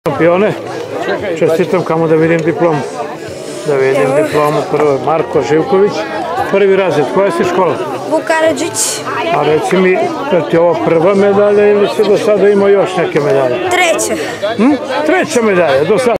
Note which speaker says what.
Speaker 1: Šampione, čestitam, kamo da vidim diplomu. Da vidim diplomu, prvo Marko Živković, prvi razred. Koja si škola?
Speaker 2: Vuk Karadžić.
Speaker 1: A reci mi, je ti ovo prva medalja ili si do sada imao još neke medalje?
Speaker 2: Treća.
Speaker 1: Treća medalja, do sada.